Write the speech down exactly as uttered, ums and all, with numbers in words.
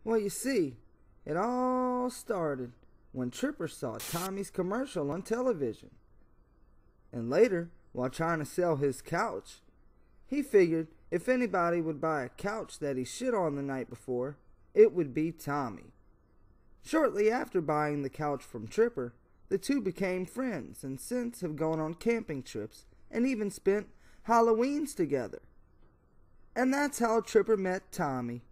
Well, you see, it all started when Tripper saw Tommy's commercial on television. And later, while trying to sell his couch, he figured if anybody would buy a couch that he shit on the night before, it would be Tommy. Shortly after buying the couch from Tripper, the two became friends and since have gone on camping trips and even spent Halloweens together. And that's how Tripper met Tommy.